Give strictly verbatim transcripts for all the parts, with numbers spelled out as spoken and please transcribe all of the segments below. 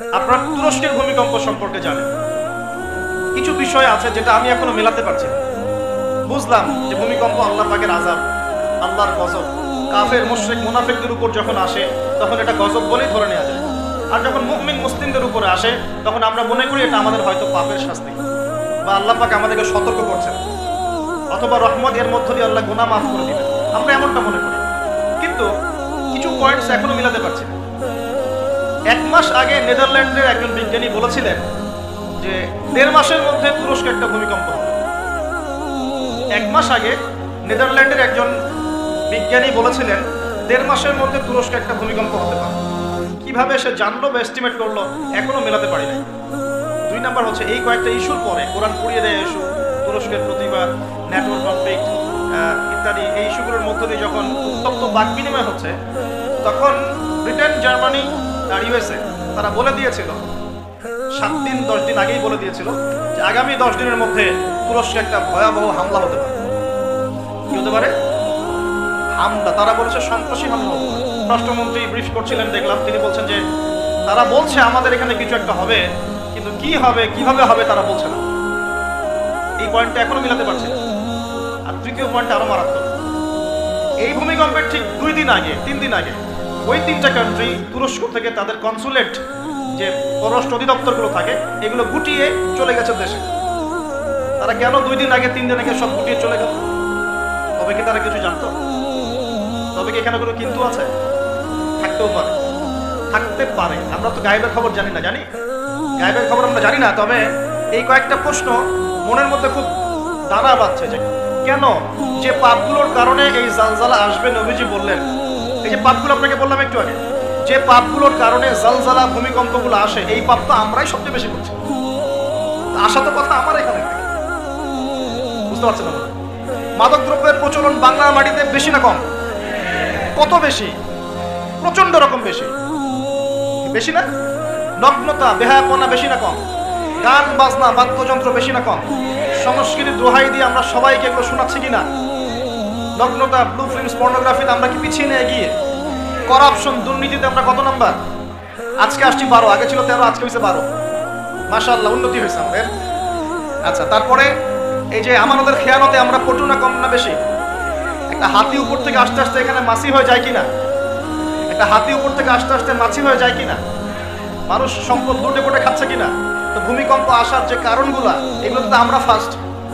আপনারা তুরস্কের ভূমিকম্প সম্পর্কে জানেন। কিছু বিষয় আছে যেটা আমি এখনো মেলাতে পারছি না। বুঝলাম যে ভূমিকম্প আল্লাহ পাকের আযাব, আল্লাহর গজব। কাফের মুশরিক মুনাফিকদের উপর যখন আসে তখন এটা গজব বলেই ধরে নেওয়া যায়, আর যখন মুমিন মুসলিমদের উপরে আসে তখন আমরা মনে করি এটা আমাদের হয়তো পাপের শাস্তি, বা আল্লাহ পাক আমাদেরকে সতর্ক করছেন, অথবা রহমত এর মধ্য দিয়ে আল্লাহ গুনাহ মাফ করে দিবেন, আমরা এমনটা মনে করি। কিন্তু কিছু পয়েন্টস এখনো মিলাতে পারছি না। এক মাস আগে নেদারল্যান্ডের একজন বিজ্ঞানী বলেছিলেন যে দেড় মাসের মধ্যে তুরস্কে একটা ভূমিকম্প হবে। এক মাস আগে নেদারল্যান্ডের একজন বিজ্ঞানী বলেছিলেন দেড় মাসের মধ্যে তুরস্কে একটা ভূমিকম্প হতে পারে। কিভাবে সে জানলো বা এস্টিমেট করলো এখনো মেলাতে পারি নাই। দুই নাম্বার হচ্ছে এই কয়েকটা ইস্যুর পরে কোরআন পুড়িয়ে দেয় ইস্যু, তুরস্কের প্রতিবাদ, নেটওয়ার্ক কনফ্লিক্ট ইত্যাদি, এই ইস্যুগুলোর মধ্য দিয়ে যখন উত্তপ্ত বাক বিনিময় হচ্ছে তখন ব্রিটেন, জার্মানি আর ইউএসএ তারা বলে দিয়েছিল, সাত দিন দশ দিন আগেই বলে দিয়েছিল যে আগামী দশ দিনের মধ্যে তুরস্কে একটা ভয়াবহ হামলা হতে পারে। কি হতে পারে? হামলা। তারা বলেছে সন্ত্রাসী হামলা হতে পারে। রাষ্ট্রমন্ত্রী ব্রিফ করছিলেন, দেখলাম তিনি বলছেন যে তারা বলছে আমাদের এখানে কিছু একটা হবে, কিন্তু কি হবে কিভাবে হবে তারা বলছে না। এই পয়েন্টটা এখনো মিলাতে পারছে না। আর তৃতীয় পয়েন্টটা আরো মারাত্মক। এই ভূমিকম্পের ঠিক দুই দিন আগে তিন দিন আগে ওই তিনটা কান্ট্রি তুরস্ক থেকে তাদের কনসুলেট, যে পররাষ্ট্র অধিদপ্তরগুলো থাকে, এগুলো গুটিয়ে চলে গেছে দেশে। তারা কেন দুই দিন আগে তিন দিন আগে সব গুটিয়ে চলে গেল? তবে কি তারা কিছু জানতো? তবে কি এখানে কোনো কিন্তু আছে? থাকতেও পারে, থাকতে পারে। আমরা তো গায়েবের খবর জানি না, জানি গায়েবের খবর আমরা জানি না। তবে এই কয়েকটা প্রশ্ন মনের মধ্যে খুব দানা বাঁধছে যে কেন যে পাপগুলোর কারণে এই জালজালা আসবে, নবীজি বললেন। এই যে পাপগুলো আপনাকে বললাম একটু আগে, যে পাপগুলোর কারণে জালজালা ভূমিকম্পগুলো আসে, এই পাপ তো আমরাই সবচেয়ে বেশি করছি। আসা তো কথা আমার এখানে, বুঝতে পারছেন না? মাদক দ্রব্যের প্রচলন বাংলার মাটিতে বেশি না কম? কত বেশি? প্রচন্ড রকম বেশি। বেশি না? নগ্নতা, বেহায়াপনা বেশি না কম? গান বাজনা, বাদ্যযন্ত্র বেশি না কম? সংস্কৃতির দোহাই দিয়ে আমরা সবাইকে এগুলো শোনাচ্ছি কিনা? নগ্নতা, ব্লু ফিল্মস, পর্নোগ্রাফিতে আমরা কি পিছিয়ে নিয়ে এগিয়ে? করাপশন, দুর্নীতিতে আমরা কত নাম্বার? আজকে আসছি বারো, আগে ছিল তেরো, আজকে হয়েছে বারো। মাশাআল্লাহ, উন্নতি হয়েছে আমাদের। আচ্ছা, তারপরে এই যে আমাদের খেয়ানতে আমরা পটু না কম না বেশি? একটা হাতি উপর থেকে আস্তে আস্তে এখানে মাছি হয়ে যায় কিনা? একটা হাতি উপর থেকে আস্তে আস্তে মাছি হয়ে যায় কিনা? মানুষ সম্পদ লুটে পুটে খাচ্ছে কিনা? তো ভূমিকম্প আসার যে কারণগুলা, এগুলো তো আমরা ফার্স্ট।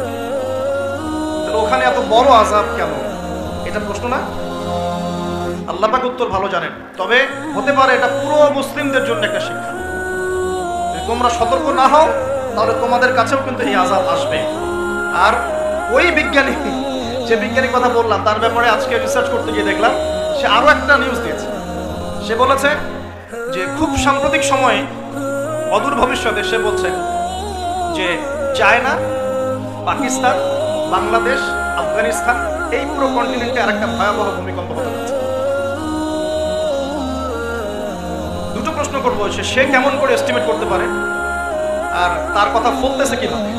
ওখানে এত বড় আযাব কেন? এটা প্রশ্ন না? আল্লাহ পাক উত্তর ভালো জানেন। তবে হতে পারে এটা পুরো মুসলিমদের জন্য একটা শিক্ষা। যদি তোমরা সতর্ক না হও তাহলে তোমাদের কাছেও কিন্তু এই আযাব আসবে। আর ওই বিজ্ঞানী, যে বিজ্ঞানীর কথা বললাম, তার ব্যাপারে আজকে রিসার্চ করতে গিয়ে দেখলাম সে আরো একটা নিউজ দিয়েছে। সে বলেছে যে খুব সাম্প্রতিক সময়ে, অদূর ভবিষ্যতে, সে বলছে যে চায়না, পাকিস্তান, বাংলাদেশ, আফগানিস্তান, এই পুরো কন্টিনেন্টে আরেকটা ভয়াবহ ভূমিকম্প হতে যাচ্ছে। দুটো প্রশ্ন করবো, সে কেমন করে এস্টিমেট করতে পারে আর তার কথা ফলতেছে কিভাবে?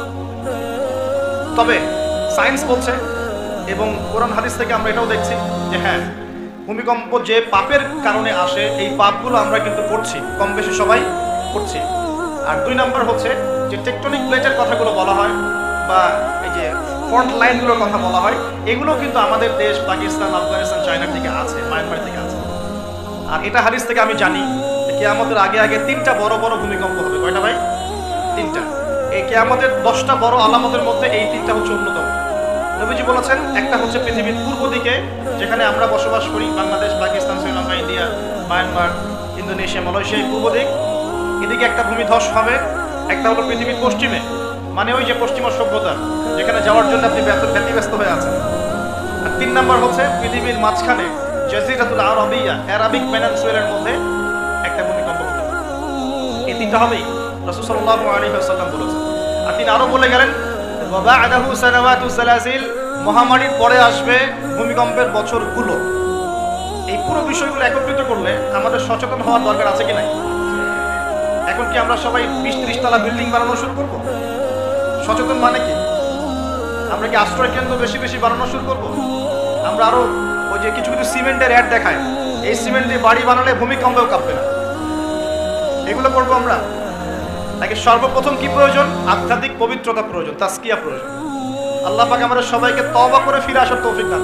তবে সায়েন্স বলছে এবং কোরআন হাদিস থেকে আমরা এটাও দেখছি যে হ্যাঁ, ভূমিকম্প যে পাপের কারণে আসে, এই পাপগুলো আমরা কিন্তু করছি, কম বেশি সবাই করছি। আর দুই নাম্বার হচ্ছে যে টেকটনিক প্লেটের কথাগুলো বলা হয়, বা এই যে ফ্রন্ট লাইনগুলোর কথা বলা হয়, এগুলো কিন্তু আমাদের দেশ পাকিস্তান, আফগানিস্তান, চায়নার থেকে আছে, মায়ানমার থেকে আছে। আর এটা হাদিস থেকে আমি জানি যে কিয়ামতের আগে আগে তিনটা বড় বড় ভূমিকম্প হবে। কয়টা ভাই? তিনটা। এই কিয়ামতের দশটা বড় আলামতের মধ্যে এই তিনটা হচ্ছে অন্যতম। নবীজি বলেছেন একটা হচ্ছে পৃথিবীর পূর্ব দিকে, যেখানে আমরা বসবাস করি, Bangladesh, Pakistan, Sri Lanka, India, Myanmar, Indonesia, Malaysia, পূর্ব দিক, এদিকে একটা ভূমিধস হবে। একটা হলো পৃথিবীর পশ্চিমে, মানে ওই যে পশ্চিমা সভ্যতা, যেখানে যাওয়ার জন্য আপনি ব্যতিব্যস্ত হয়ে আছেন। আর তিন নাম্বার হচ্ছে পৃথিবীর মাঝখানে, জাজিরাতুল আরবিয়া, আরাবিক পেনিনসুলার মধ্যে একটা ভূমিকম্প হবে। এই তিনটা হবেই, রাসূল সাল্লাল্লাহু আলাইহি ওয়াসাল্লাম বলেছেন। আর তিনি আরো বলে গেলেন, ওয়া বা'দাহু সানাওয়াতু সালাসিল, মহামারীর পরে আসবে ভূমিকম্পের বছরগুলো। এই পুরো বিষয়গুলো একত্রিত করলে আমাদের সচেতন হওয়ার দরকার আছে কি নাই? এখন কি আমরা সবাই বিশ ত্রিশ তলা বিল্ডিং বানানো শুরু করব? সচেতন মানে কি? আমরা কি আশ্রয় কেন্দ্র বেশি বেশি বানানো শুরু করব? আমরা আরো ওই যে কিছু কিছু সিমেন্টের অ্যাড দেখায়, এই সিমেন্ট দিয়ে বাড়ি বানালে ভূমিকম্পেও কাঁপবে না। এগুলো করবো আমরা নাকি সর্বপ্রথম কি প্রয়োজন? আধ্যাত্মিক পবিত্রতা প্রয়োজন, তাসকিয়া প্রয়োজন। আল্লাহ পাক আমাদের সবাইকে তওবা করে ফিরে আসার তৌফিক দান।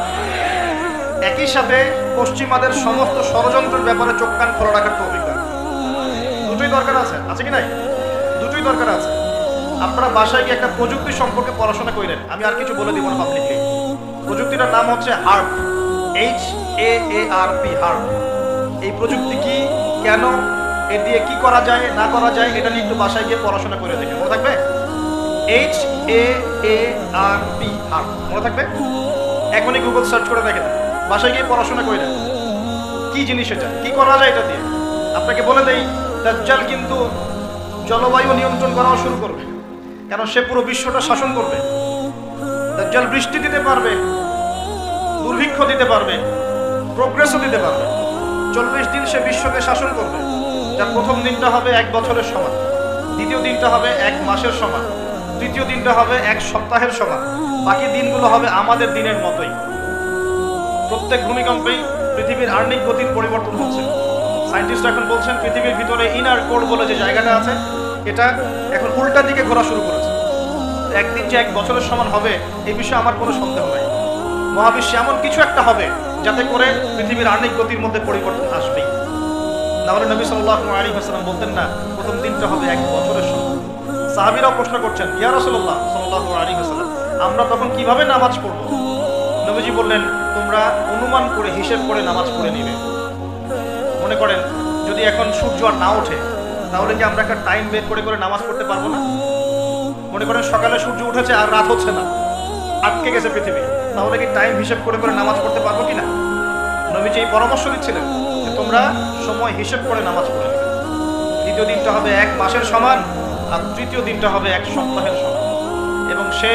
একই সাথে পশ্চিমাদের সমস্ত ষড়যন্ত্রের ব্যাপারে চোখ কান খোলা রাখার তৌফিক দান। দুটোই দরকার আছে, আছে কি নাই? দুটোই দরকার আছে। আপনারা বাসায় গিয়ে একটা প্রযুক্তি সম্পর্কে পড়াশোনা করেন, আমি আর কিছু বলে দিব না পাবলিকলি। প্রযুক্তিটার নাম হচ্ছে HAARP, H A A R P, HAARP. এই প্রযুক্তি কি, কেন, এ দিয়ে কি করা যায় না করা যায়, এটা নিয়ে একটু বাসায় গিয়ে পড়াশোনা করে দেখেন, মনে থাকবে? H A A R P, HAARP, মনে থাকবে? এখনই গুগল সার্চ করে দেখেন, বাসায় গিয়ে পড়াশোনা করে দেখেন কি জিনিস এটা, কি করা যায় এটা দিয়ে। আপনাকে বলে দেই, দাজ্জাল কিন্তু জলবায়ু নিয়ন্ত্রণ করাও শুরু করবে, কারণ সে পুরো বিশ্বটা শাসন করবে। দাজ্জাল বৃষ্টি দিতে পারবে, দুর্ভিক্ষ দিতে পারবে, প্রোগ্রেসও দিতে পারবে। চল্লিশ দিন সে বিশ্বকে শাসন করবে, যার প্রথম দিনটা হবে এক বছরের সমান, দ্বিতীয় দিনটা হবে এক মাসের সমান, তৃতীয় দিনটা হবে এক সপ্তাহের সমান, বাকি দিনগুলো হবে আমাদের দিনের মতোই। প্রত্যেক ভূমিকম্পেই পৃথিবীর আর্নিক গতির পরিবর্তন হচ্ছে। সায়েন্টিস্ট এখন বলছেন পৃথিবীর ভিতরে ইনার কোর বলে যে জায়গাটা আছে, এটা এখন উল্টা দিকে ঘোরা শুরু করেছে। একদিন যে এক বছরের সমান হবে এই বিষয়ে আমার কোনো সন্দেহ নাই। মহাবিশ্বে এমন কিছু একটা হবে যাতে করে পৃথিবীর আর্নিক গতির মধ্যে পরিবর্তন আসবেই। তাহলে নবী সাল্লাল্লাহু আলাইহি ওয়াসাল্লাম বলতেন না প্রথম দিনটা হবে এক বছরের সমান? সাহাবীরাও প্রশ্ন করছেন, ইয়া রাসূলুল্লাহ সাল্লাল্লাহু আলাইহি ওয়াসাল্লাম, আমরা তখন কিভাবে নামাজ পড়ব? নবীজি বললেন, তোমরা অনুমান করে হিসেব করে নামাজ পড়ে নিবে। মনে করেন যদি এখন সূর্য আর না ওঠে, তাহলে কি আমরা একটা টাইম বের করে করে নামাজ পড়তে পারবো না? মনে করেন সকালে সূর্য উঠেছে আর রাত হচ্ছে না, আটকে গেছে পৃথিবী, তাহলে কি টাইম হিসেব করে করে নামাজ পড়তে পারবো কিনা? নবীজি এই পরামর্শ দিচ্ছিলেন যে তোমরা সময় হিসেব করে নামাজ পড়ে নেবে। দ্বিতীয় দিনটা হবে এক মাসের সমান, আর তৃতীয় দিনটা হবে এক সপ্তাহের সমান, এবং সে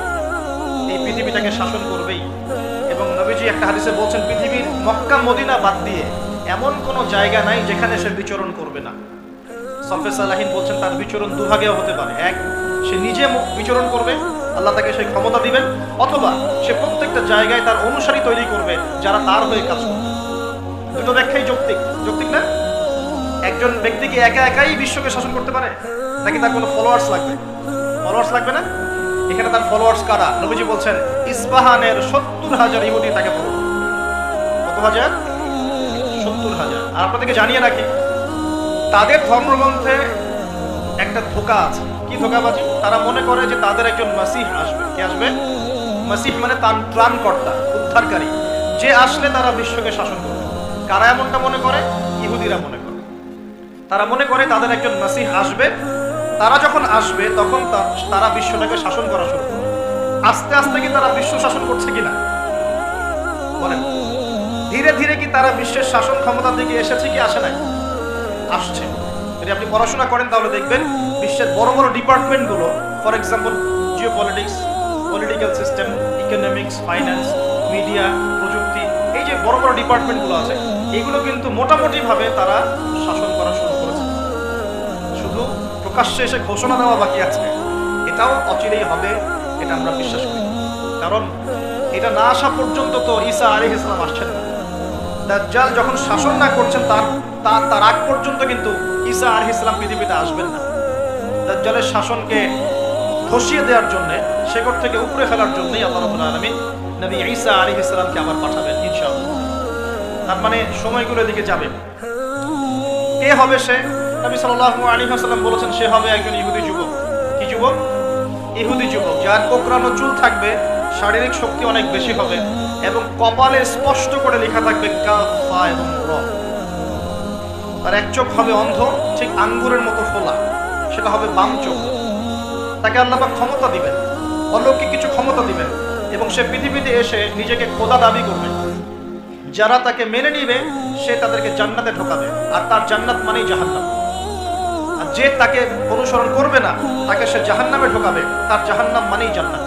এই পৃথিবীটাকে শাসন করবেই। এবং নবীজি একটা হাদিসে বলছেন, পৃথিবীর মক্কা মদিনা বাদ দিয়ে এমন কোনো জায়গা নাই যেখানে সে বিচরণ করবে না। সফে সালাহিন বলছেন তার বিচরণ দুভাগেও হতে পারে, এক সে নিজে বিচরণ করবে, আল্লাহ তাকে সেই ক্ষমতা দিবেন, অথবা সে প্রত্যেকটা জায়গায় তার অনুসারী তৈরি করবে যারা তার হয়ে কাজ করবে। দুটো ব্যাখ্যাই যৌক্তিক, যৌক্তিক না? একজন ব্যক্তিকে একা একাই বিশ্বকে শাসন করতে পারে, নাকি তার কোনো ফলোয়ার্স লাগবে? ফলোয়ার্স লাগবে না? এখানে তার ফলোয়ার্স কারা? নবীজি বলছেন ইস্পাহানের সত্তর হাজার ইহুদি তাকে ফলো। কত হাজার? সত্তর হাজার। আর আপনাদেরকে জানিয়ে রাখি, তাদের ধর্মগ্রন্থে একটা ধোঁকা আছে। কি ধোঁকাবাজি? তারা মনে করে যে তাদের একজন মাসিহ আসবে। কে আসবে? মাসিহ মানে তার ত্রাণকর্তা, উদ্ধারকারী, যে আসলে তারা বিশ্বকে শাসন করবে। কারা এমনটা মনে করে? ইহুদিরা মনে করে। তারা মনে করে তাদের একজন মাসিহ আসবে, তারা যখন আসবে তখন তারা বিশ্বটাকে শাসন করা শুরু করবে। আস্তে আস্তে কি তারা বিশ্ব শাসন করছে কিনা বলেন? ধীরে ধীরে কি তারা বিশ্বের শাসন ক্ষমতার দিকে এসেছে কি আসে নাই? আসছে। যদি আপনি পড়াশোনা করেন তাহলে দেখবেন বিশ্বের বড় বড় ডিপার্টমেন্টগুলো, for example geopolitics, political system, economics, finance, media, প্রযুক্তি, এই যে বড় বড় ডিপার্টমেন্টগুলো আছে, এগুলো কিন্তু মোটামুটিভাবে তারা শাসন করা শুরু করেছে। শুধু প্রকাশ্যে এসে ঘোষণা দেওয়া বাকি আছে, এটাও অচিরেই হবে, এটা আমরা বিশ্বাস করি। কারণ এটা না আসা পর্যন্ত তো ঈসা আলাইহিস সালাম আসছেন না। দাজ্জাল যখন শাসন না করছেন তার তার তার আগ পর্যন্ত কিন্তু ঈসা আলাইহিস সালাম পৃথিবীতে আসবেন না। দাজ্জালের শাসনকে ধসিয়ে দেওয়ার জন্য, শেকড় থেকে উপরে ফেলার জন্যই আল্লাহ রাব্বুল আলামিন নবী ঈসা আলাইহিস সালামকে আবার পাঠাবেন ইনশাআল্লাহ। তার মানে সময়গুলো এদিকে যাবে। কে হবে সে? নবী সাল্লাল্লাহু আলাইহি ওয়াসাল্লাম বলেছেন সে হবে একজন ইহুদি যুবক। কি যুবক? ইহুদি যুবক, যার কোকড়ানো চুল থাকবে, শারীরিক শক্তি অনেক বেশি হবে, এবং কপালে স্পষ্ট করে লেখা থাকবে কাফ ফা এবং র। তার এক চোখ হবে অন্ধ, ঠিক আঙ্গুরের মতো ফোলা, সেটা হবে বাম চোখ। তাকে আল্লাহ পাক ক্ষমতা দিবেন, অলৌকিক কিছু ক্ষমতা দিবেন, এবং সে পৃথিবীতে এসে নিজেকে খোদা দাবি করবে। যারা তাকে মেনে নিবে সে তাদেরকে জান্নাতে ঢোকাবে, আর তার জান্নাত মানেই জাহান্নাম। আর যে তাকে অনুসরণ করবে না তাকে সে জাহান্নামে ঢোকাবে, তার জাহান্নাম মানেই জান্নাত।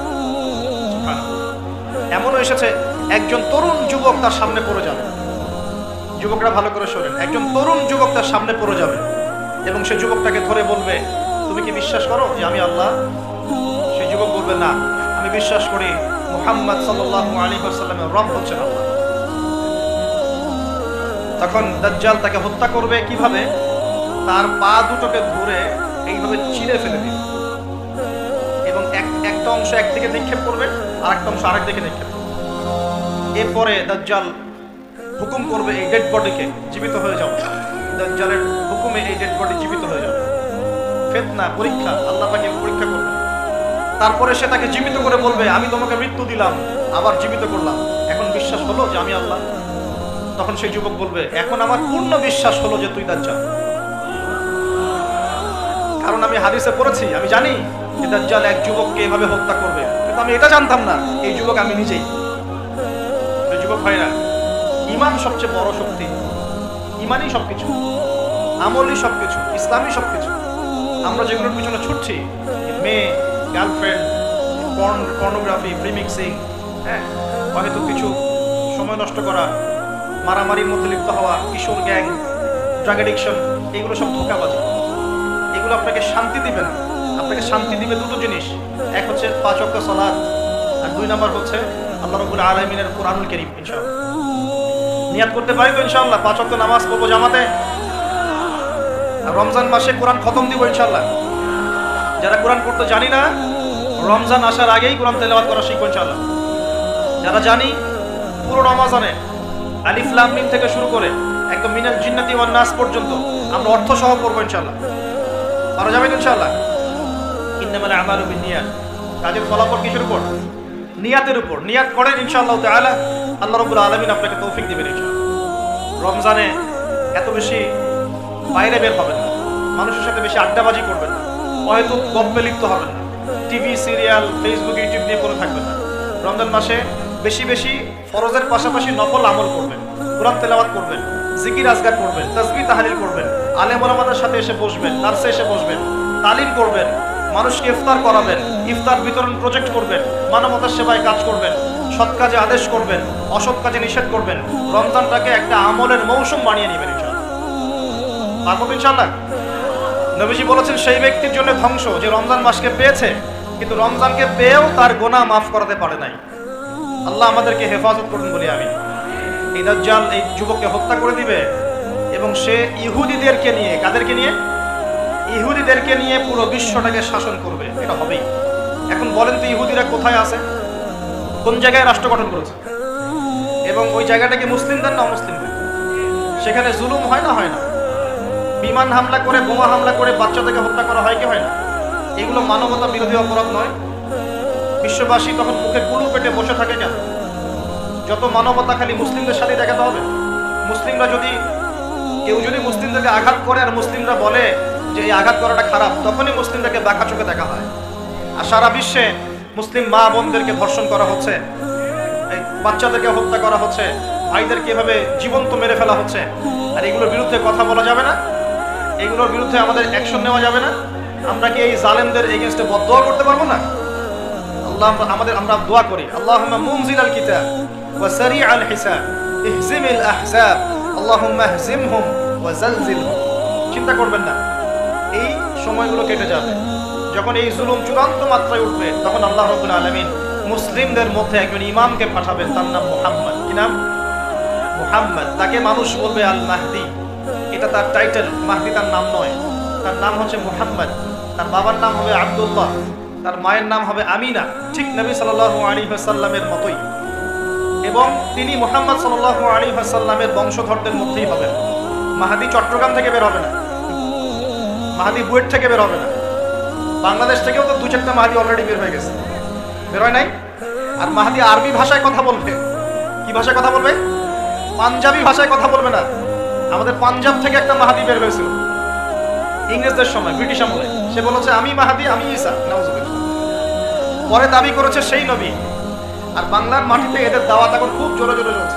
এমনও এসেছে একজন তরুণ যুবক তার সামনে পড়ে যাবে। যুবকরা ভালো করে শোনেন, একজন তরুণ যুবক তার সামনে পড়ে যাবে এবং সে যুবকটাকে ধরে বলবে, তুমি কি বিশ্বাস করো যে আমি আল্লাহ? সেই যুবক বলবে, না, আমি বিশ্বাস করি মুহাম্মদ সাল্লাল্লাহু আলাইহি ওয়াসাল্লামের রব হচ্ছেন আল্লাহ। তখন দাজ্জাল তাকে হত্যা করবে কিভাবে? তার পা দুটোকে ধরে এইভাবে চিরে ফেলে দিবে এবং একটা অংশ একদিকে নিক্ষেপ করবে আর একটা অংশ আরেক দিকে নিক্ষেপ করবে। এরপরে দাজ্জাল হুকুম করবে এই ডেড বডিকে জীবিত হয়ে যাও। দাজ্জালের হুকুমে এই ডেড বডি জীবিত হয়ে যাবে। ফিতনা, পরীক্ষা, আল্লাহ পাকে পরীক্ষা করবে। তারপরে সে তাকে জীবিত করে বলবে আমি তোমাকে মৃত্যু দিলাম, আবার জীবিত করলাম, এখন বিশ্বাস হলো যে আমি আল্লাহ? তখন সেই যুবক বলবে এখন আমার পূর্ণ বিশ্বাস হলো যে তুই দাজ্জাল। কারণ আমি হাদিসে পড়েছি, আমি জানি যে দাজ্জাল এক যুবককে এভাবে হত্যা করবে, কিন্তু আমি এটা জানতাম না এই যুবক আমি নিজেই। এই যুবক ভাইরা, ঈমান সবচেয়ে বড় শক্তি। ঈমানই সবকিছু, আমলই সবকিছু, ইসলামই সবকিছু। আমরা যেগুলোর পিছনে ছুটছি, মেয়ে, গার্লফ্রেন্ড, পর্নোগ্রাফি, ফ্রি মিক্সিং, হ্যাঁ, হয়তো কিছু সময় নষ্ট করা, মারামারির মধ্যে লিপ্ত হওয়া, কিশোর গ্যাং, ড্রাগ অ্যাডিকশন, এগুলো সব ধোঁকাবাজি। এগুলো আপনাকে শান্তি দিবে না। আপনাকে শান্তি দিবে দুটো জিনিস, এক হচ্ছে পাঁচ ওয়াক্ত সালাত, আর দুই নাম্বার হচ্ছে আল্লাহ রাব্বুল আলামিনের কোরআনুল কারীম। ইনশাআল্লাহ নিয়াত করতে পারি তো ইনশাআল্লাহ পাঁচ ওয়াক্ত নামাজ পড়বো জামাতে, আর রমজান মাসে কোরআন খতম দিব ইনশাআল্লাহ। যারা কোরআন পড়তে জানি না, রমজান আসার আগেই কোরআন তেলাওয়াত করা শিখবো ইনশাআল্লাহ। যারা জানি, পুরো রমাজানে আলিফ লাম মিম থেকে শুরু করে একদম মিনাল জিন্নাতি ওয়ান নাস পর্যন্ত আমরা অর্থ সহ পড়বো ইনশাআল্লাহ। পারা যাবে ইনশাআল্লাহ। ইন্নামাল আমালু বিন্নিয়াত, কাজের ফলাফল কিসের উপর? নিয়াতের উপর। নিয়াত করেন ইনশাআল্লাহ তাআলা, আল্লাহ রাব্বুল আলামিন আপনাকে তৌফিক দিবেন ইনশাআল্লাহ। রমজানে এত বেশি বাইরে বের হবেন না, মানুষের সাথে বেশি আড্ডাবাজি করবেন না, হয়তো গল্পে লিপ্ত হবেন না, টিভি সিরিয়াল ফেসবুক ইউটিউব নিয়ে পড়ে থাকবেন না। রমজান মাসে বেশি বেশি ফরজের পাশাপাশি নফল আমল করবেন, কোরআন তেলাওয়াত করবেন, জিকির আজগার করবেন, তাসবিহ তাহলিল করবেন, আলেম ওলামাদের সাথে এসে বসবেন, দার্সে এসে বসবেন, তালিম করবেন, মানুষকে ইফতার করাবেন, ইফতার বিতরণ প্রজেক্ট করবেন, মানবতার সেবায় কাজ করবেন, সৎ কাজে আদেশ করবেন, অসৎ কাজে নিষেধ করবেন। রমজানটাকে একটা আমলের মৌসুম বানিয়ে নেবেন ইনশাআল্লাহ। পারবো ইনশাআল্লাহ। নবীজি বলেছেন সেই ব্যক্তির জন্য ধ্বংস যে রমজান মাসকে পেয়েছে কিন্তু রমজানকে পেয়েও তার গুনাহ মাফ করাতে পারে নাই। আল্লাহ আমাদেরকে হেফাজত করুন বলি আমি। এই দাজ্জাল এই যুবককে হত্যা করে দিবে এবং সে ইহুদিদেরকে নিয়ে, কাদেরকে নিয়ে? ইহুদিদেরকে নিয়ে পুরো বিশ্বটাকে শাসন করবে। এটা হবেই। এখন বলেন তো ইহুদিরা কোথায় আছে, কোন জায়গায় রাষ্ট্র গঠন করেছে, এবং ওই জায়গাটাকে মুসলিমদের না অমুসলিমদের? সেখানে জুলুম হয় না? হয় না? বিমান হামলা করে, বোমা হামলা করে বাচ্চাদেরকে হত্যা করা হয় কি হয় না? এগুলো মানবতা বিরোধী অপরাধ নয়? বিশ্ববাসী তখন মুখে কুলু পেটে বসে থাকে কেন? যত মানবতা খালি মুসলিমদের সাথে দেখাতে হবে। মুসলিমরা যদি, কেউ যদি মুসলিমদেরকে আঘাত করে আর মুসলিমরা বলে যে এই আঘাত করাটা খারাপ, তখনই মুসলিমদেরকে বাঁকা চোখে দেখা হয়। আর সারা বিশ্বে মুসলিম মা বোনদেরকে ধর্ষণ করা হচ্ছে, এই বাচ্চাদেরকে হত্যা করা হচ্ছে, ভাইদেরকে এভাবে জীবন্ত মেরে ফেলা হচ্ছে, আর এগুলোর বিরুদ্ধে কথা বলা যাবে না? এগুলোর বিরুদ্ধে আমাদের অ্যাকশন নেওয়া যাবে না? আমরা কি এই জালেমদের এগেইনস্টে বদদোয়া করতে পারবো না? আল্লাহ আমাদের, আমরা দোয়া করি, আল্লাহুম্মা মুনজিলাল কিতাব ওয়া সারিআল হিসাব ইহজিমিল আহজাব আল্লাহুম্মা ইহজিমহুম ওয়া জালজিলহুম। চিন্তা করবেন না, এই সময়গুলো কেটে যাবে। যখন এই জুলুম চূড়ান্ত মাত্রায় উঠবে তখন আল্লাহ রাব্বুল আলামিন মুসলিমদের মধ্যে একজন ইমামকে পাঠাবেন, তার নাম মুহাম্মদ। কি নাম? মুহাম্মদ। তাকে মানুষ বলবে আল মাহদি। এটা তার টাইটেল, মাহদি তার নাম নয়, তার নাম হচ্ছে মুহাম্মদ। তার বাবার নাম হবে আব্দুল্লাহ, তার মায়ের নাম হবে আমিনা, ঠিক নবী সাল্লাল্লাহু আলাইহি ওয়াসাল্লামের মতোই। এবং তিনি মুহাম্মদ সাল্লাল্লাহু আলাইহি ওয়াসাল্লামের বংশধরদের মধ্যেই হবেন। মাহদি চট্টগ্রাম থেকে বের হবে না, মাহদি বুয়েট থেকে বের হবে না। বাংলাদেশ থেকেও তো দু চারটা মাহদি অলরেডি বের হয়ে গেছে, বের হয় নাই? আর মাহদি আরবি ভাষায় কথা বলবে। কি ভাষায় কথা বলবে? পাঞ্জাবি ভাষায় কথা বলবে না। আমাদের পাঞ্জাব থেকে একটা মাহদি বের হয়েছিল ইংরেজদের সময়, ব্রিটিশ আমলে। সে বলেছে আমি মাহদি, আমি ঈসা। নাউজুবিল্লাহ। পরে দাবি করেছে সেই নবী। আর বাংলার মাটিতে এদের দাওয়াত এখন খুব জোরে জোরে চলছে।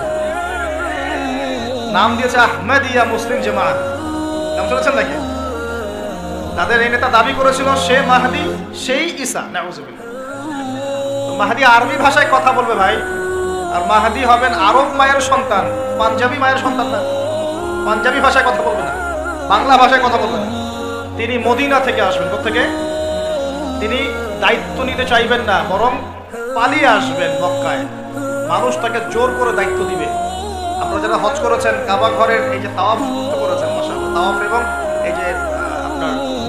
নাম দিয়েছে আহমদিয়া মুসলিম জামাত। নাম শুনেছেন নাকি? তাদের এই নেতা দাবি করেছিল সে মাহদি, সেই ঈসা। নাউজুবিল্লাহ। মাহদি আরবি ভাষায় কথা বলবে ভাই, আর মাহদি হবেন আরব মায়ের সন্তান, পাঞ্জাবি মায়ের সন্তান না। পাঞ্জাবি ভাষায় কথা বলবে না, বাংলা ভাষায় কথা বলবে না। তিনি মদিনা থেকে আসবেন। কোথেকে? তিনি দায়িত্ব নিতে চাইবেন না, বরং পালিয়ে আসবেন মক্কায়। মানুষ তাকে জোর করে দায়িত্ব দিবে। আপনারা যারা হজ করেছেন, কাবা ঘরের এই যে তাওয়াফ করেছেন, মাশাআল্লাহ, তাওয়াফ এবং এই যে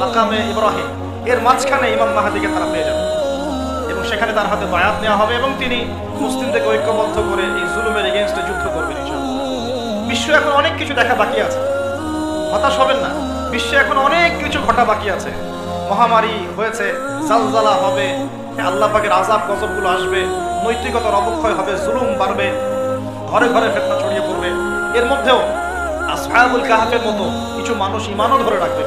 মাকামে ইব্রাহিম, এর মাঝখানে ইমাম মাহদিকে তারা পেয়ে যাবে এবং সেখানে তার হাতে বায়াত নেওয়া হবে এবং তিনি মুসলিমদেরকে ঐক্যবদ্ধ করে এই জুলুমের এগেইনস্টে যুদ্ধ করবেন ইনশাআল্লাহ। বিশ্ব এখন অনেক কিছু দেখা বাকি আছে, হতাশ হবেন না। বিশ্বে এখন অনেক কিছু ঘটা বাকি আছে। মহামারী হয়েছে, জালজালা হবে, আল্লাহ পাকের আযাব গজবগুলো আসবে, নৈতিকতার অবক্ষয় হবে, জুলুম বাড়বে, ঘরে ঘরে ফিতনা ছড়িয়ে পড়বে। এর মধ্যেও আসহাবুল কাহফের মতো কিছু মানুষ ঈমানও ধরে রাখবে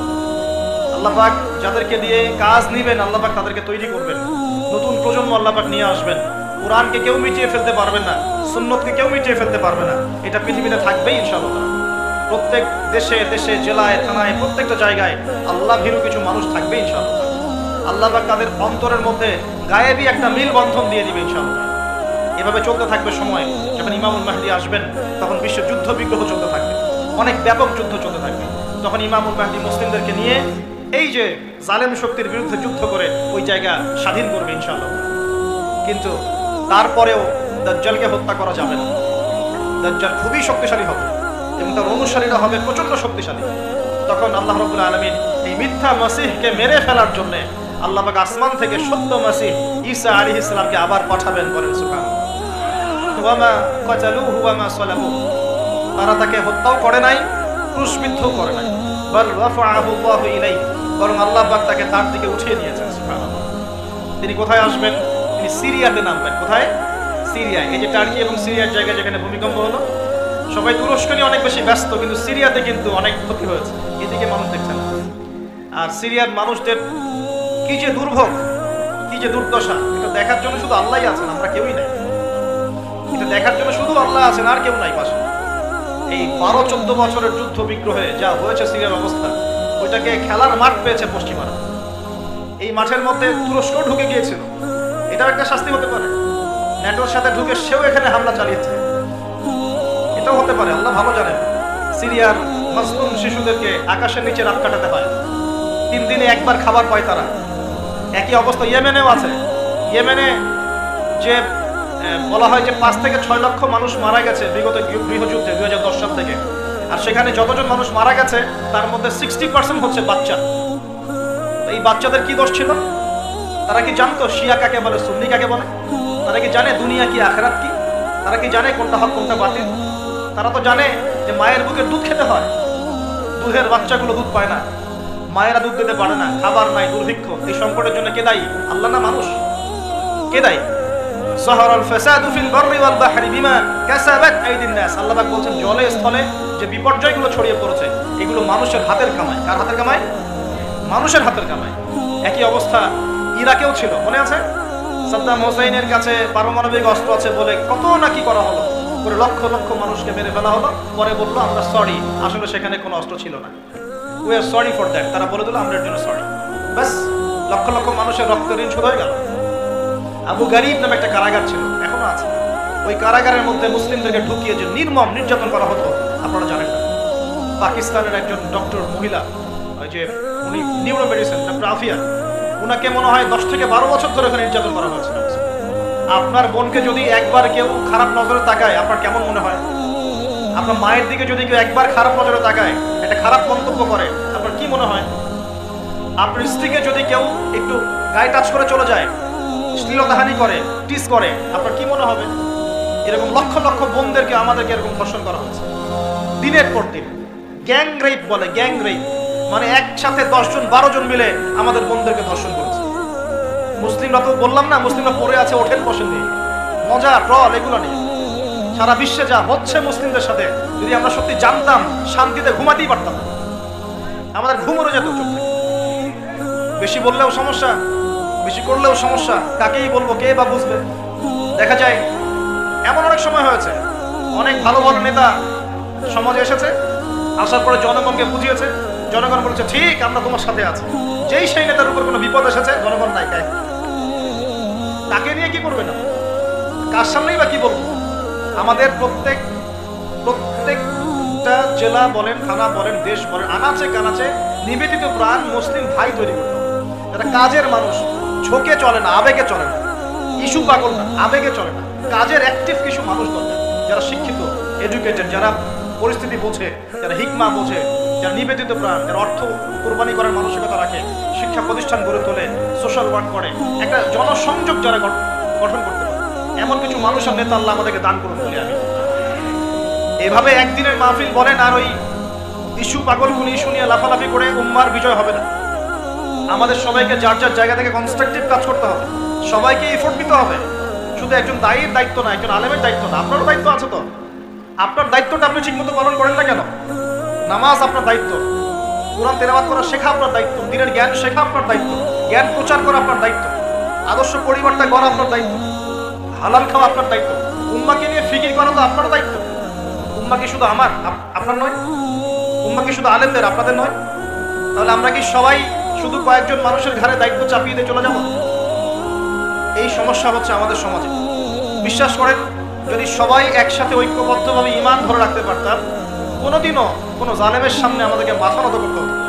আল্লাহ পাক যাদেরকে দিয়ে কাজ নিবেন, আল্লাহ পাক তাদেরকে তৈরি করবেন। নতুন প্রজন্ম আল্লাহ পাক নিয়ে আসবেন। কোরআনকে কেউ মিটিয়ে ফেলতে পারবে না, সুন্নতকে কেউ মিটিয়ে ফেলতে পারবে না। এটা পৃথিবীতে থাকবেই ইনশাআল্লাহ। প্রত্যেক দেশে দেশে জেলায় থানায় প্রত্যেকটা জায়গায় আল্লাহ ভীরু কিছু মানুষ থাকবে ইনশাআল্লাহ। আল্লাহ পাক তাদের অন্তরের মধ্যে গায়েবী একটা মিল বন্ধন দিয়ে দিবে ইনশাআল্লাহ। এভাবে চলতে থাকবে সময়। যখন ইমামুল মাহদী আসবেন তখন বিশ্ব যুদ্ধ বিগ্রহ চলতে থাকবে, অনেক ব্যাপক যুদ্ধ চলতে থাকবে। তখন ইমামুল মাহদী মুসলিমদেরকে নিয়ে এই যে জালেম শক্তির বিরুদ্ধে যুদ্ধ করে ওই জায়গা স্বাধীন করবে ইনশাআল্লাহ। কিন্তু তারপরেও দাজ্জালকে হত্যা করা যাবে না। দাজ্জাল খুবই শক্তিশালী হবে এবং তার অনুসারীরা হবে প্রচন্ড শক্তিশালী। তখন আল্লাহ রাব্বুল আলামিন এই মিথ্যা মাসিহকে মেরে ফেলার জন্য আল্লাহ পাক আসমান থেকে সত্য মাসিহ ঈসা আলাইহিস সালামকে আবার পাঠাবেন। বলেন সুবহানাল্লাহ। ওয়া মা কাতালুহু ওয়া মা সালাবুহু, তারা তাকে হত্যাও করে নাই, ক্রুশবিদ্ধও করে নাই। বাল রাফাআহু আল্লাহু ইলাইহি, বরং আল্লাহ পাক তাকে তার দিকে উঠিয়ে নিয়েছেন। সুবহানাল্লাহ। তিনি কোথায় আসবেন? তিনি সিরিয়াতে নামবেন। কোথায়? সিরিয়ায়। এই যে টার্কি এবং সিরিয়ার জায়গায় যেখানে ভূমিকম্প হলো, সবাই তুরস্ক নিয়ে অনেক বেশি ব্যস্ত, কিন্তু সিরিয়াতে কিন্তু অনেক ক্ষতি হয়েছে। এদিকে মানুষ দেখছে না। আর সিরিয়ার মানুষদের কি যে দুর্ভোগ, কি যে দুর্দশা, এটা দেখার জন্য শুধু আল্লাহই আছেন, আমরা কেউই নাই। এটা দেখার জন্য শুধু আল্লাহ আছেন, আর কেউ নাই পাশে। এই বারো চোদ্দ বছরের যুদ্ধ বিগ্রহে যা হয়েছে সিরিয়ার অবস্থা, ওইটাকে খেলার মাঠ পেয়েছে পশ্চিমারা। এই মাঠের মধ্যে তুরস্ক ঢুকে গিয়েছিল, এটাও একটা শাস্তি হতে পারে। ন্যাটোর সাথে ঢুকে সেও এখানে হামলা চালিয়েছে, এটাও হতে পারে, আল্লাহ ভালো জানেন। সিরিয়ার মাসলুম শিশুদেরকে আকাশের নিচে রাত কাটাতে হয়, তিন দিনে একবার খাবার পায় তারা। একই অবস্থা ইয়েমেনেও আছে। ইয়েমেনে যে বলা হয় যে পাঁচ থেকে ছয় লক্ষ মানুষ মারা গেছে বিগত গৃহযুদ্ধে দুই হাজার দশ সাল থেকে, আর সেখানে যতজন মানুষ মারা গেছে তার মধ্যে সিক্সটি পার্সেন্ট হচ্ছে বাচ্চা। এই বাচ্চাদের কি দোষ ছিল? তারা কি জানতো শিয়া কাকে বলে, সুন্নি কাকে বলে? তারা কি জানে দুনিয়া কি আখিরাত কি? তারা কি জানে কোনটা হক কোনটা বাতিল? তারা তো জানে যে মায়ের বুকের দুধ খেতে হয়, দুধের বাচ্চাগুলো দুধ পায় না, মায়েরা দুধ দিতে পারে না, খাবার নাই, দুর্ভিক্ষ। এই সংকটের জন্য কে দায়ী? আল্লাহ না মানুষ? কে দায়ী? সাহারাল ফাসাদু ফিল বাররি ওয়াল বাহরি বিমা কাসাবাত আইদিন নাস। আল্লাহ পাক বলেন জলে স্থলে যে বিপর্যয়গুলো ছড়িয়ে পড়েছে এগুলো মানুষের হাতের কামাই। কার হাতের কামাই? মানুষের হাতের কামাই। একই অবস্থা ইরাকেও ছিল, মনে আছে? সাদ্দাম হোসেনের কাছে পারমাণবিক অস্ত্র আছে বলে কত নাকি করা হলো, করে লক্ষ লক্ষ মানুষকে মেরে ফেলা হলো। পরে বললো আমরা সরি, আসলে সেখানে কোনো অস্ত্র ছিল না। We are sorry for that. তারা বলে দিল আমরা এর জন্য সরি, ব্যাস লক্ষ লক্ষ মানুষের রক্ত ঋণ শোধ হয়ে গেল। আবু গারিব নামে একটা কারাগার ছিল, এখনো আছে। ওই কারাগারের মধ্যে মুসলিমদেরকে ঢুকিয়ে যে নির্মম নির্যাতন করা হতো আপনারা জানেন না। পাকিস্তানের একজন ডক্টর মহিলা, ওই যে উনি নিউরো মেডিসিন ডক্টর আফিয়া, উনাকে মনে হয় দশ থেকে বারো বছর ধরে ওখানে নির্যাতন করা হয়েছে। আপনার বোনকে যদি একবার কেউ খারাপ নজরে তাকায় আপনার কেমন মনে হয়? আপনার মায়ের দিকে যদি কেউ একবার খারাপ নজরে তাকায়, একটা খারাপ মন্তব্য করে, আপনার কি মনে হয়? আপনার স্ত্রীকে যদি কেউ একটু গায়ে টাচ করে চলে যায়, শ্লীলতাহানি করে, টিস করে, আপনার কি মনে হবে? এরকম লক্ষ লক্ষ বোনদেরকে আমাদেরকে এরকম ধর্ষণ করা হচ্ছে দিনের পর দিন। গ্যাং রেপ বলে, গ্যাং রেপ মানে একসাথে দশ জন বারো জন মিলে আমাদের বোনদেরকে ধর্ষণ করেছে। মুসলিমরা তো বললাম না, মুসলিমরা পড়ে আছে ওঠেন বসেন নিয়ে, মজা ট্রল এগুলো নিয়ে। সারা বিশ্বে যা হচ্ছে মুসলিমদের সাথে, যদি আমরা সত্যি জানতাম শান্তিতে ঘুমাতেই পারতাম না, আমাদের ঘুম উড়ে যেত চোখ থেকে। বেশি বললেও সমস্যা, বেশি করলেও সমস্যা, কাকেই বলবো, কে বা বুঝবে? দেখা যায় এমন অনেক সময় হয়েছে, অনেক ভালো ভালো নেতা সমাজে এসেছে, আসার পরে জনগণকে বুঝিয়েছে, জনগণ বলেছে ঠিক আমরা তোমার সাথে আছি। যেই সেই নেতার উপর কোনো বিপদ এসেছে জনগণ নাই, কায় তাকে নিয়ে কি করবে না, কার সামনেই বা কি বলবো? আমাদের প্রত্যেক প্রত্যেকটা জেলা বলেন, থানা বলেন, দেশ বলেন, আনাচে কানাচে নিবেদিত প্রাণ মুসলিম ভাই তৈরি করতে হবে, যারা কাজের মানুষ, ঝোঁকে চলে না, আবেগে চলে না, ইস্যু পাগল না, আবেগে চলে না, কাজের অ্যাক্টিভ কিছু মানুষ দরকার, যারা শিক্ষিত, এডুকেটেড, যারা পরিস্থিতি বোঝে, যারা হিকমা বোঝে, যারা নিবেদিত প্রাণ, যারা অর্থ কোরবানি করার মানসিকতা রাখে, শিক্ষা প্রতিষ্ঠান গড়ে তোলে, সোশ্যাল ওয়ার্ক করে, একটা জনসংযোগ যারা গঠন করতে পারে, এমন কিছু মানুষ আর নেতা আল্লাহ আমাদেরকে দান করুন বলে আমি। এভাবে একদিনের মাহফিল বলেন আর ওই ইস্যু পাগলগুলি ইস্যু নিয়ে লাফালাফি করে উম্মার বিজয় হবে না। আমাদের সবাইকে যার যার জায়গা থেকে কনস্ট্রাকটিভ কাজ করতে হবে, সবাইকে এফোর্ট দিতে হবে। শুধু একজন দায়ীর দায়িত্ব না, একজন আলেমের দায়িত্ব না, আপনারও দায়িত্ব আছে। তো আপনার দায়িত্বটা আপনি ঠিকমতো পালন করেন না কেন? নামাজ আপনার দায়িত্ব, কোরআন তেলাওয়াত করা শেখা আপনার দায়িত্ব, দিনের জ্ঞান শেখা আপনার দায়িত্ব, জ্ঞান প্রচার করা আপনার দায়িত্ব, আদর্শ পরিবারটা গড়া আপনার দায়িত্ব, হালাল খাওয়া আপনার দায়িত্ব, উম্মাকে নিয়ে ফিকির করা তো আপনার দায়িত্ব। উম্মা কি শুধু আমার, আপনার নয়? উম্মা কি শুধু আলেমদের, আপনাদের নয়? তাহলে আমরা কি সবাই শুধু কয়েকজন মানুষের ঘাড়ে দায়িত্ব চাপিয়ে দিয়ে চলে যাব? এই সমস্যা হচ্ছে আমাদের সমাজে। বিশ্বাস করেন, যদি সবাই একসাথে ঐক্যবদ্ধভাবে ঈমান ধরে রাখতে পারতাম, কোনোদিনও কোনো জালেমের সামনে আমাদেরকে মাথা নত করতে হতো।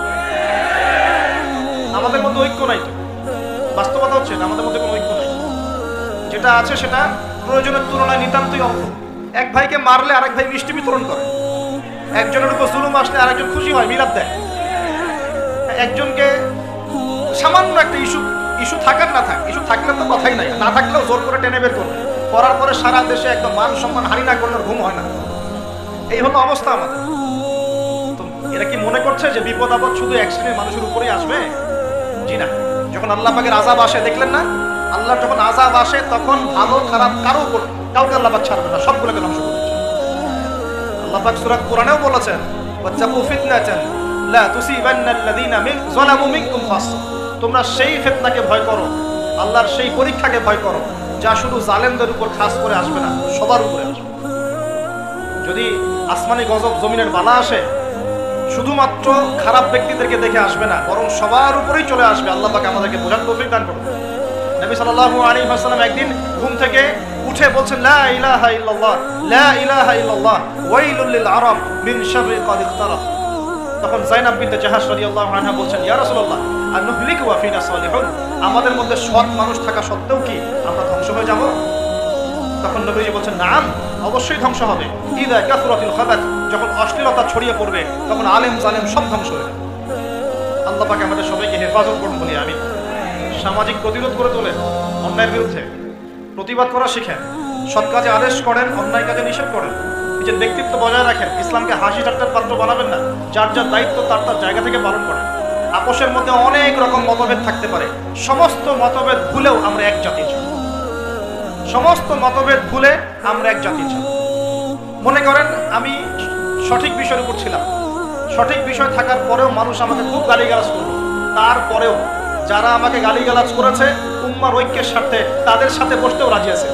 আমাদের মধ্যে ঐক্য নাই। তো বাস্তবতা হচ্ছে না, আমাদের মধ্যে কোনো ঐক্য নাই। যেটা আছে সেটা প্রয়োজনের তুলনায় নিতান্তই অল্প। এক ভাইকে মারলে আরেক ভাই মিষ্টি বিতরণ করে, একজনের উপর জুলুম আসলে আরেকজন খুশি হয়, মিলাদ দেয়। একজনকে সামান্য একটা ইস্যু ইস্যু থাকার না থাক, ইস্যু থাকলে তো কথাই নাই, না থাকলেও জোর করে টেনে বের করবে, করার পরে সারা দেশে একদম মান সম্মান হানি না করলে ঘুম হয় না। এই হলো অবস্থা আমাদের। তো এরা কি মনে করছে যে বিপদ আপদ শুধু এক শ্রেণীর মানুষের উপরেই আসবে? জি না। যখন আল্লাহ পাকের আযাব আসে, দেখলেন না, আল্লাহর যখন আযাব আসে তখন ভালো খারাপ কারো উপর কাউকে আল্লাহ পাক ছাড়বে না, সবগুলোকে ধ্বংস করে দিবেন। আল্লাহ পাক সূরা কোরআনেও বলেছেন, ওয়াত্তাকু ফিতনাতান লা তুসিবান্নাল্লাযীনা মিন যালামু মিনকুম খাসসা। তোমরা সেই ফিতনাকে ভয় করো, আল্লাহর সেই পরীক্ষাকে ভয় করো, যা শুধু জালেমদের উপর খাস করে আসবে না, সবার উপরে আসবে। যদি আসমানি গজব জমিনের বালা আসে, শুধুমাত্র খারাপ ব্যক্তিদেরকে দেখে আসবে না, বরং সবার উপরেই চলে আসবে। আল্লাহ পাক আমাদেরকে বোঝার তৌফিক দান করুন। নবী সাল্লাল্লাহু আলাইহি ওয়াসাল্লাম একদিন ঘুম থেকে উঠে বলছেন, লা ইলাহা ইল্লাল্লাহ লা ইলাহা ইল্লাল্লাহ ওয়াইলুল লিল আরাব মিন শাররি ক্বাদ ইখতারাব। তখন যায়েনাব বিনতে জাহাশ রাদিয়াল্লাহু আনহা বলছেন, ইয়া রাসূলুল্লাহ আনুহলিকু ওয়া ফিনা সালিহুন। আমাদের মধ্যে সৎ মানুষ থাকা সত্ত্বেও কি আমরা ধ্বংস হয়ে যাব? তখন নবীজি বলছেন, নাম, অবশ্যই ধ্বংস হবে। ইযা কাসরাতিল খাবাত, যখন অশ্লীলতা ছড়িয়ে পড়বে তখন আলেম জালেম সব ধ্বংস হয়ে যাবে। আল্লাহ পাক আমাদের সবাইকে হেফাজত করুন বলি আমি। সামাজিক প্রতিরোধ করে তোলেন, অন্যায়ের বিরুদ্ধে প্রতিবাদ করা শিখেন, সৎ কাজে আদেশ করেন, অন্যায় কাজে নিষেধ করেন, নিজের ব্যক্তিত্ব বজায় রাখেন, ইসলামকে হাসি ঠাট্টার পাত্র বানাবেন না, যার যার দায়িত্ব তার তার জায়গা থেকে পালন করেন। আপোষের মধ্যে অনেক রকম মতভেদ থাকতে পারে, সমস্ত মতভেদ ভুলেও আমরা এক জাতি চাই। সমস্ত মতভেদ ভুলে আমরা এক জাতি চাই। মনে করেন আমি সঠিক বিষয়ের উপর ছিলাম, সঠিক বিষয় থাকার পরেও মানুষ আমাকে খুব গালিগালাজ করলো, তারপরেও যারা আমাকে গালিগালাজ করেছে উম্মার ঐক্যের স্বার্থে তাদের সাথে বসতেও রাজি আছে।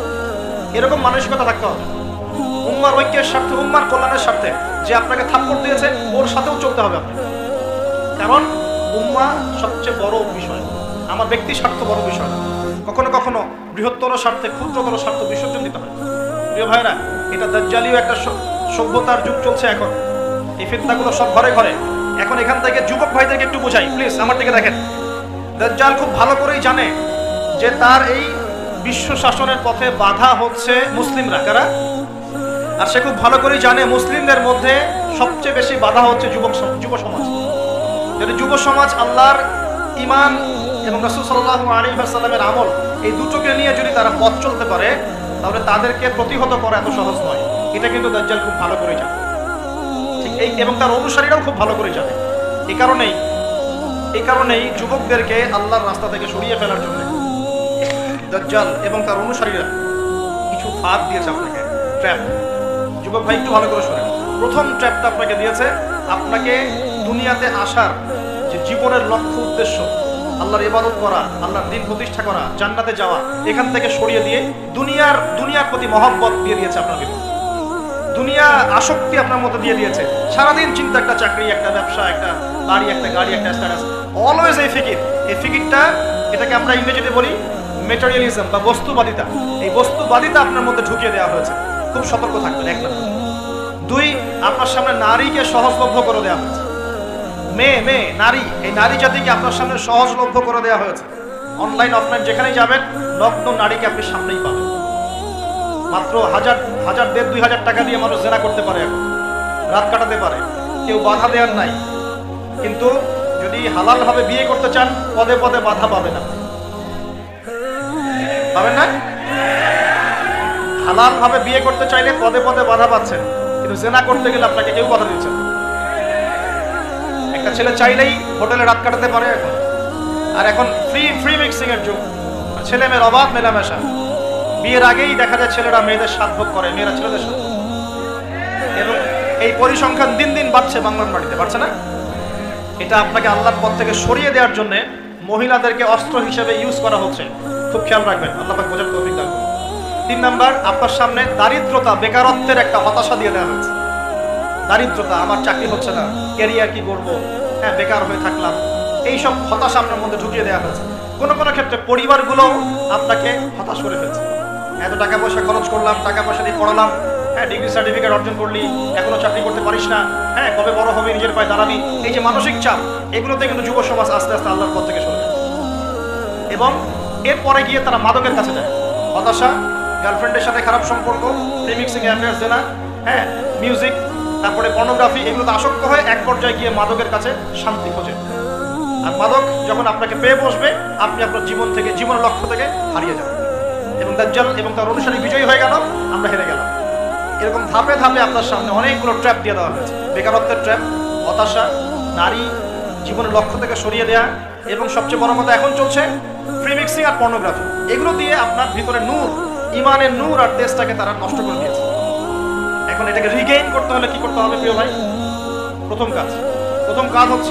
এরকম মানসিকতা থাকতে হবে। উম্মার ঐক্যের স্বার্থে, উম্মার কল্যাণের স্বার্থে যে আপনাকে থাপ্পড় দিয়েছে ওর সাথেও চলতে হবে আপনাকে। কারণ উম্মা সবচেয়ে বড় বিষয়, আমার ব্যক্তি স্বার্থ বড় বিষয়। কখনো কখনো বৃহত্তর স্বার্থে ক্ষুদ্রতর স্বার্থ বিসর্জন দিতে হয়। প্রিয় ভাইরা, এটা দাজ্জালীয় একটা সভ্যতার যুগ চলছে এখন। এই ফিতনাগুলো সব ঘরে ঘরে। এখন এখান থেকে যুবক ভাইদেরকে একটু বোঝাই, প্লিজ আমার দিকে দেখেন। দাজ্জাল খুব ভালো করেই জানে যে তার এই বিশ্ব শাসনের পথে বাধা হচ্ছে মুসলিমরা। কারা? আর সে খুব ভালো করেই জানে মুসলিমদের মধ্যে সবচেয়ে বেশি বাধা হচ্ছে যুবক যুব সমাজ। যদি যুব সমাজ আল্লাহর ঈমান এবং রাসূল সাল্লাল্লাহু আলাইহি ওয়াসাল্লামের আমল এই দুটোকে নিয়ে যদি তারা পথ চলতে পারে, তাহলে তাদেরকে প্রতিহত করা এত সহজ নয়। এটা কিন্তু দাজ্জাল খুব ভালো করে জানে, ঠিক এই এবং তার অনুসারীরাও খুব ভালো করে জানে। এই কারণেই এই কারণেই যুবকদেরকে আল্লাহর রাস্তা থেকে সরিয়ে ফেলার জন্য দাজ্জাল এবং তার অনুসারীরা কিছু ফাঁদ দিয়েছে আপনাকে, ট্র্যাপ। যুবক ভাই একটু ভালো করে শোনেন। প্রথম ট্র্যাপটা আপনাকে দিয়েছে, আপনাকে দুনিয়াতে আসার যে জীবনের লক্ষ্য উদ্দেশ্য, আল্লাহর ইবাদত করা, আল্লাহর দ্বীন প্রতিষ্ঠা করা, জান্নাতে যাওয়া, এখান থেকে সরিয়ে দিয়ে দুনিয়ার দুনিয়ার প্রতি মহব্বত দিয়ে দিয়েছে আপনার ভিতরে। দুনিয়া আসক্তি আপনার মধ্যে দিয়ে দিয়েছে। সারাদিন চিন্তা, একটা চাকরি, একটা ব্যবসা, একটা বাড়ি, একটা গাড়ি, একটা স্ট্যাটাস, অলওয়েজ এই ফিকির। এই ফিকিরটা, এটাকে আমরা ইংরেজিতে বলি মেটেরিয়ালিজম বা বস্তুবাদিতা। এই বস্তুবাদিতা আপনার মধ্যে ঢুকিয়ে দেওয়া হয়েছে। খুব সতর্ক থাকবেন, এক নম্বর। দুই, আপনার সামনে নারীকে সহজলভ্য করে দেওয়া হয়েছে। মেয়ে মেয়ে নারী, এই নারী জাতিকে আপনার সামনে সহজলভ্য করে দেওয়া হয়েছে। অনলাইন অফলাইন যেখানেই যাবেন, নগ্ন নারীকে আপনি সামনেই পাবেন। মাত্র হাজার হাজার দেড় দুই হাজার টাকা দিয়ে মানুষ জেনা করতে পারে, এখন রাত কাটাতে পারে। কেউ বাধা দেওয়ার নাই, কিন্তু যদি হালাল ভাবে বিয়ে করতে চান পদে পদে বাধা পাবেন না, পাবেন না? হালাল ভাবে বিয়ে করতে চাইলে পদে পদে বাধা পাচ্ছেন, কিন্তু জেনা করতে গেলে আপনাকে কেউ বাধা দিচ্ছে না। একটা ছেলে চাইলেই হোটেলে রাত কাটাতে পারে এখন, আর এখন ফ্রি ফ্রি মিক্সিং এর যুগ, ছেলে মেয়ের অবাধ মেলামেশা। বিয়ের আগেই দেখা যায় ছেলেরা মেয়েদের সাত ভোগ করে, মেয়েরা ছেলেদের সাথে, এবং এই পরিসংখ্যান দিন দিন বাড়ছে বাংলার বাড়িতে, বাড়ছে না? এটা আপনাকে আল্লাহর পথ থেকে সরিয়ে দেওয়ার জন্য মহিলাদেরকে অস্ত্র হিসেবে ইউজ করা হচ্ছে, খুব খেয়াল রাখবেন, আল্লাহ পাক বোঝার তৌফিক দান করুন। তিন নাম্বার, আপনার সামনে দারিদ্রতা, বেকারত্বের একটা হতাশা দিয়ে দেওয়া হয়েছে। দারিদ্রতা, আমার চাকরি হচ্ছে না, ক্যারিয়ার কি করবো, হ্যাঁ বেকার হয়ে থাকলাম, এইসব হতাশা আপনার মধ্যে ঢুকিয়ে দেওয়া হয়েছে। কোনো কোনো ক্ষেত্রে পরিবারগুলোও আপনাকে হতাশ করে ফেলছে। এত টাকা পয়সা খরচ করলাম, টাকা পয়সা দিয়ে পড়ালাম, হ্যাঁ ডিগ্রি সার্টিফিকেট অর্জন করলি, এখনো চাকরি করতে পারিস না, হ্যাঁ কবে বড় হবে, নিজের পায়ে দাঁড়াবি, এই যে মানসিক চাপ, এগুলোতে কিন্তু যুব সমাজ আস্তে আস্তে আল্লাহর পথ থেকে সরে যায়, এবং এরপরে গিয়ে তারা মাদকের কাছে যায়। হতাশা, গার্লফ্রেন্ডের সাথে খারাপ সম্পর্ক, প্রেমিক্সিং অ্যাফেয়ার্স দেনা, হ্যাঁ মিউজিক, তারপরে পর্নোগ্রাফি, এগুলোতে আসক্ত হয়ে এক পর্যায়ে গিয়ে মাদকের কাছে শান্তি খোঁজে। আর মাদক যখন আপনাকে পেয়ে বসবে, আপনি আপনার জীবন থেকে, জীবনের লক্ষ্য থেকে হারিয়ে যাবেন, এবং দাজ্জাল এবং তার অনুসারী বিজয়ী হয়ে গেল, আমরা হেরে গেলাম। এরকম ধাপে ধাপে আপনার সামনে অনেকগুলো ট্র্যাপ দিয়ে দেওয়া হয়েছে। বেকারত্বের ট্র্যাপ, হতাশা, নারী, জীবনের লক্ষ্য থেকে সরিয়ে দেয়া, এবং সবচেয়ে বড় কথা এখন চলছে ফ্রি মিক্সিং আর পর্নোগ্রাফি। এগুলো দিয়ে আপনার ভিতরে নূর, ইমানের নূর আর তেজটাকে তারা নষ্ট করে দিয়েছে। এখন এটাকে রিগেইন করতে হলে কি করতে হবে প্রিয় ভাই? প্রথম কাজ প্রথম কাজ হচ্ছে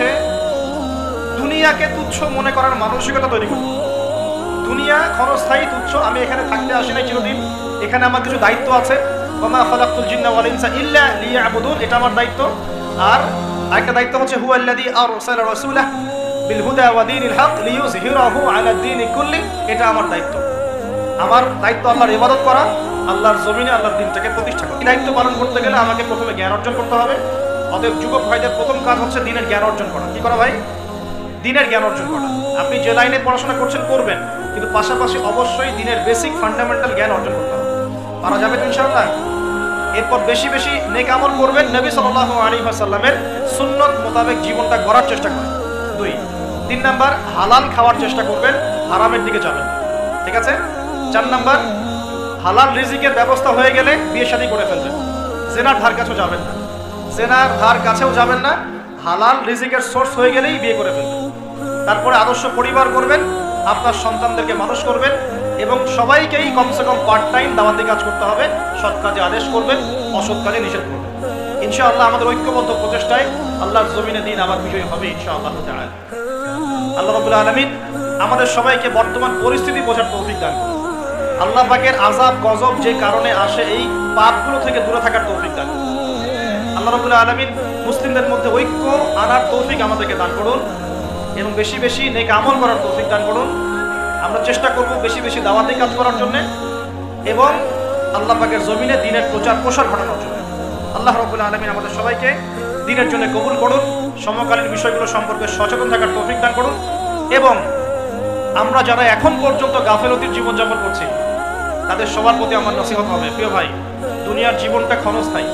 দুনিয়াকে তুচ্ছ মনে করার মানসিকতা তৈরি করতে। দুনিয়া ক্ষণস্থায়ী, তুচ্ছ, আমি এখানে থাকতে আসি নাই চিরদিন, এখানে আমার কিছু দায়িত্ব আছে, ওমা খালাকতুল জিন্না ওয়াল ইনসা ইল্লা লিয়াবুদুন, এটা আমার দায়িত্ব। আর আরেকটা দায়িত্ব হচ্ছে হুয়াল্লাযী আরসালা রাসূলাহু বিল হুদা ওয়া দীনিল হক লিইয়ুযহিরাহু আলা দ্বীনি কুল্লি, এটা আমার দায়িত্ব। আমার দায়িত্ব আল্লাহর ইবাদত করা, আল্লাহর জমিনে আল্লাহর দ্বীনটাকে প্রতিষ্ঠা করা। এই দায়িত্ব পালন করতে গেলে আমাকে প্রথমে জ্ঞান অর্জন করতে হবে। অতএব যুবক ভাইদের প্রথম কাজ হচ্ছে দিনের জ্ঞান অর্জন করা। কি করা ভাই? দিনের জ্ঞান অর্জন করা। আপনি যে লাইনে পড়াশোনা করছেন করবেন, কিন্তু পাশাপাশি অবশ্যই দিনের বেসিক ফান্ডামেন্টাল জ্ঞান অর্জন করতে হবে। পারা যাবে তো ইনশাআল্লাহ? এরপর বেশি বেশি নেক আমল করবেন, নবী সাল্লাল্লাহু আলাইহি ওয়াসাল্লামের সুন্নত মোতাবেক জীবনটা গড়ার চেষ্টা করেন। দুই তিন নাম্বার, হালাল খাওয়ার চেষ্টা করবেন, হারামের দিকে যাবেন, ঠিক আছে? চার নাম্বার, হালাল রিজিকের ব্যবস্থা হয়ে গেলে বিয়ে শাদী করে ফেলবেন, জেনার ধার কাছেও যাবেন না, জেনার ধার কাছেও যাবেন না, হালাল রিজিকের সোর্স হয়ে গেলেই বিয়ে করে ফেলবেন। তারপরে আদর্শ পরিবার করবেন, আপনার সন্তানদেরকে মানুষ করবেন, এবং সবাইকেই কমসে কম পার্ট টাইম দাওয়াতি কাজ করতে হবে, সৎ কাজে আদেশ করবেন, অসৎ কাজে নিষেধ করবেন। ইনশাআল্লাহ আমাদের ঐক্যবদ্ধ প্রচেষ্টায় আল্লাহর জমিনে দিন আবার বিজয়ী হবে ইনশাআল্লাহ তাআলা। আল্লাহ রাব্বুল আলামিন আমাদের সবাইকে বর্তমান পরিস্থিতি বোঝার তৌফিক দান করুন। আল্লাহ পাকের আযাব গজব যে কারণে আসে, এই পাপগুলো থেকে দূরে থাকার তৌফিক দান করুন। আল্লাহ রাব্বুল আলামিন মুসলিমদের মধ্যে ঐক্য আনার তৌফিক আমাদেরকে দান করুন, এবং বেশি বেশি নেক আমল করার তৌফিক দান করুন। আমরা চেষ্টা করব বেশি বেশি দাওয়াতি কাজ করার জন্য, এবং আল্লাহ পাকের জমিনে দ্বীনের প্রচার প্রসার ঘটানোর জন্য। আল্লাহ রাব্বুল আলামিন আমাদের সবাইকে দ্বীনের জন্য কবুল করুন, সমকালীন বিষয়গুলো সম্পর্কে সচেতন থাকার তৌফিক দান করুন, এবং আমরা যারা এখন পর্যন্ত গাফেলতির জীবনযাপন করছি তাদের সবার প্রতি আমার নসিহত হবে, প্রিয় ভাই, দুনিয়ার জীবনটা ক্ষণস্থায়ী।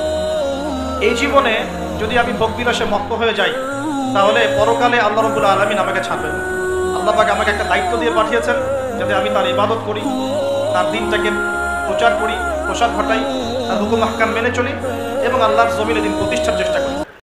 এই জীবনে যদি আমি ভোগবিলাসে মত্ত হয়ে যাই, তাহলে পরকালে আল্লাহ রাব্বুল আলামিন আমাকে ছাড়বেন। আল্লাহ পাক আমাকে একটা দায়িত্ব দিয়ে পাঠিয়েছেন, যাতে আমি তার ইবাদত করি, তার দ্বীনটাকে প্রচার করি, প্রসার ঘটাই, তার হুকুম আহকাম মেনে চলি, এবং আল্লাহর জমিনে দিন প্রতিষ্ঠার চেষ্টা করি।